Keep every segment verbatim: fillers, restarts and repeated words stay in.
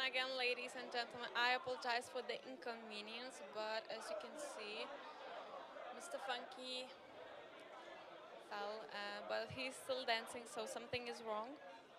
again, ladies and gentlemen. I apologize for the inconvenience, but as you can see, mister Funky fell, uh, but he's still dancing, so something is wrong.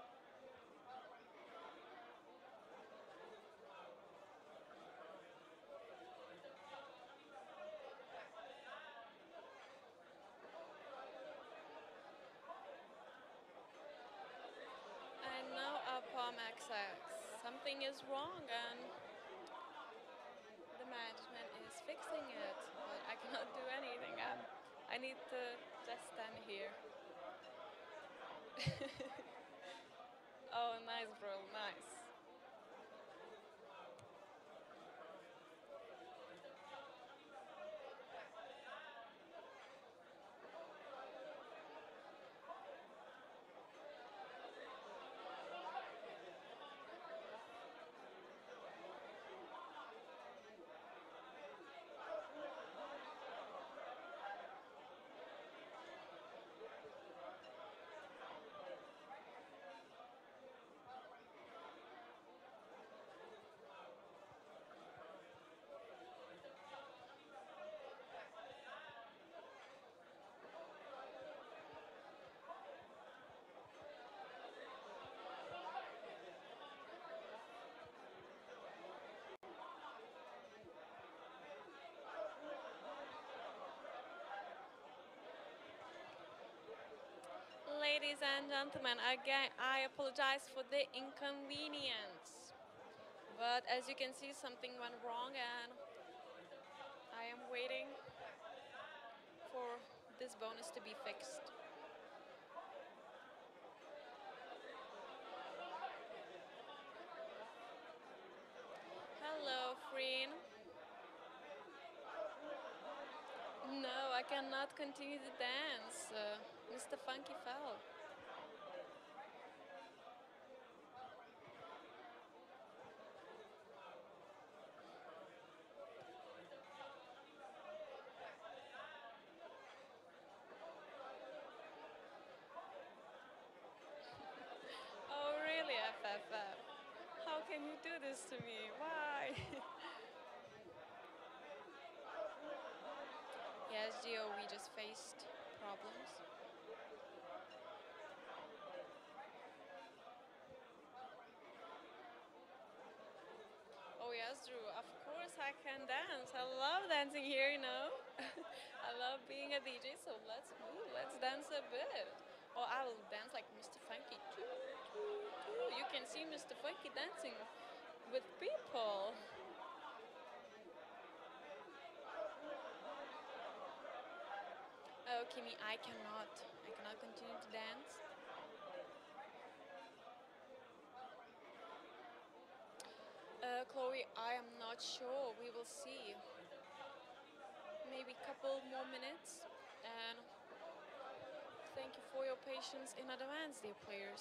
I know, uh, Palm X X, something is wrong, and the management is fixing it, but I cannot do anything. Um, I need to just stand here. Oh, nice, bro, nice. Ladies and gentlemen, again, I apologize for the inconvenience. But as you can see, something went wrong, and I am waiting for this bonus to be fixed. Hello, Freen. No, I cannot continue the dance. Uh, mister Funky fell. Oh, really, F F F? How can you do this to me? Why? Yes, Gio, we just faced problems. Oh yes, Drew. Of course I can dance. I love dancing here, you know. I love being a D J, so let's move. Let's dance a bit. Or I will dance like mister Funky. Too, too, too. You can see mister Funky dancing with people. Oh, Kimi, I cannot. I cannot continue to dance. Uh, Chloe, I am not sure. We will see. Maybe a couple more minutes. And thank you for your patience in advance, dear players.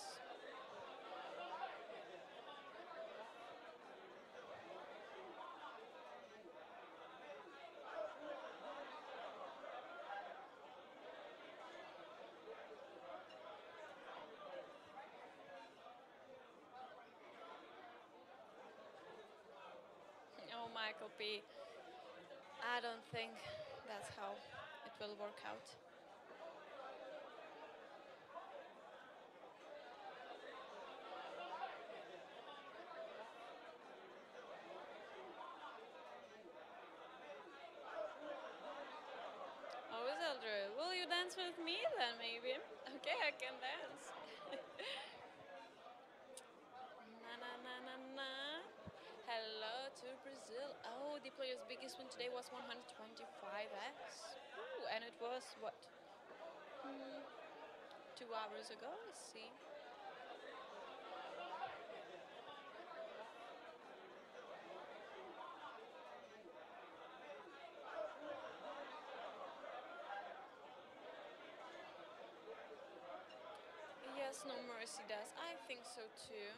Oh, Michael P. I don't think that's how it will work out. Oh, Isildur, will you dance with me then, maybe? Okay, I can dance. Na na na na na. Hello to Brazil. Oh, the player's biggest win today was one hundred twenty-five x. Ooh, and it was what? Hmm, two hours ago. Let's see. Yes, no mercy does. I think so too.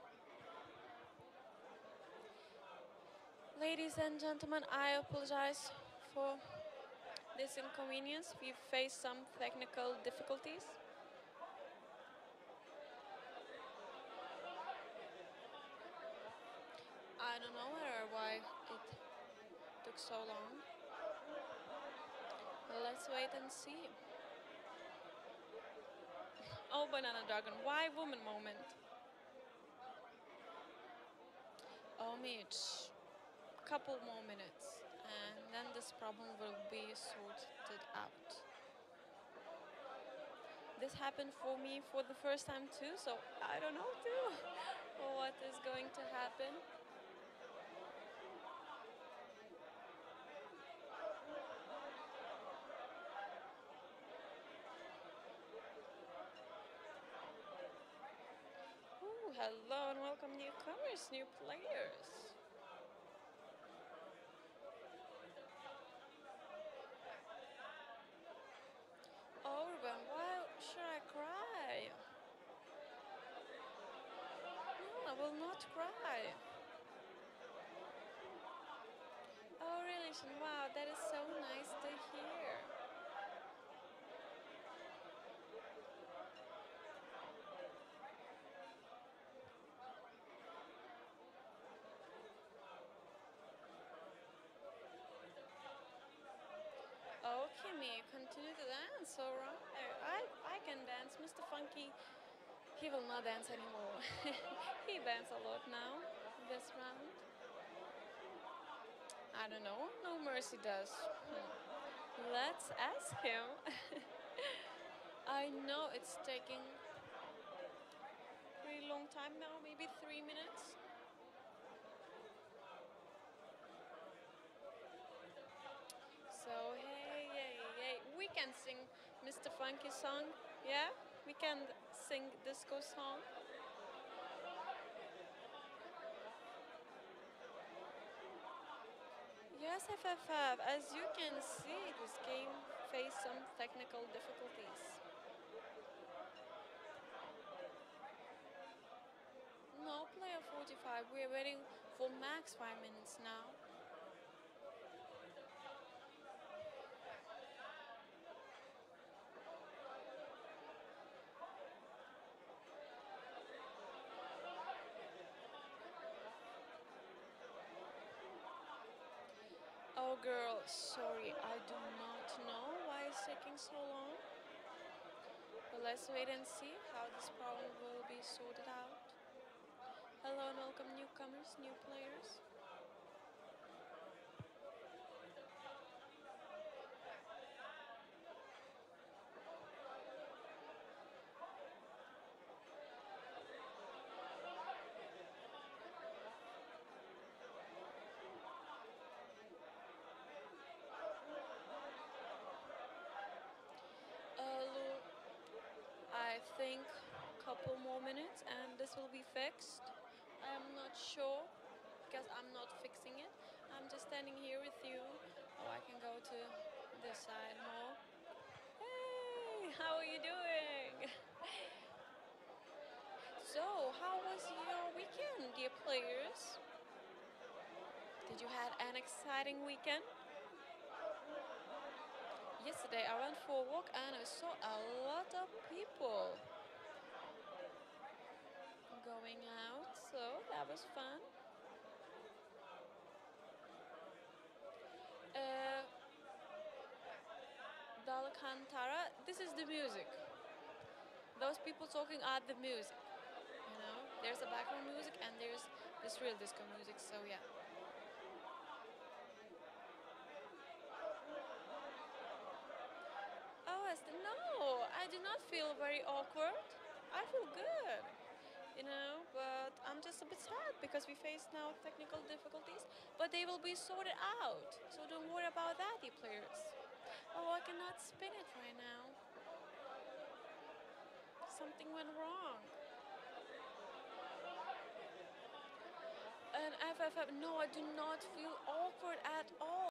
Ladies and gentlemen, I apologize for this inconvenience. We've faced some technical difficulties. wonder why it took so long. Let's wait and see. Oh, Banana Dragon, why woman moment? Oh, Mitch, couple more minutes, and then this problem will be sorted out. This happened for me for the first time too, so I don't know too what is going to happen. Ooh, hello and welcome newcomers, new players. Oh, Ruben, why should I cry? No, I will not cry. Oh, really? Shin? Wow, that is so nice to hear. Oh, Kimmy, continue to dance, alright. I, I can dance. Mister Funky, he will not dance anymore. He dance a lot now, this round. I don't know. No Mercy does. Hmm. Let's ask him. I know it's taking pretty long time now, maybe three minutes. So hey, hey, hey, we can sing Mister Funky song, yeah? We can sing disco song. Yes, F F F, as you can see, this game faced some technical difficulties. No, player forty-five, we're waiting for max five minutes now. Oh girl, sorry, I do not know why it's taking so long. But let's wait and see how this problem will be sorted out. Hello and welcome newcomers, new players. Uh, I think couple more minutes and this will be fixed. I am not sure because I'm not fixing it. I'm just standing here with you. Oh, I can go to this side more. Hey, how are you doing? So, how was your weekend, dear players? Did you had an exciting weekend? Yesterday I went for a walk and I saw a lot of people going out, so that was fun. Uh, Dalakantara, this is the music. Those people talking are the music. You know, there's a background music and there's this real disco music. So yeah. Oh, Esther, no, I do not feel very awkward. I feel good. You know, but I'm just a bit sad because we face now technical difficulties, but they will be sorted out. So don't worry about that, you players. Oh, I cannot spin it right now. Something went wrong. And F F F, no, I do not feel awkward at all.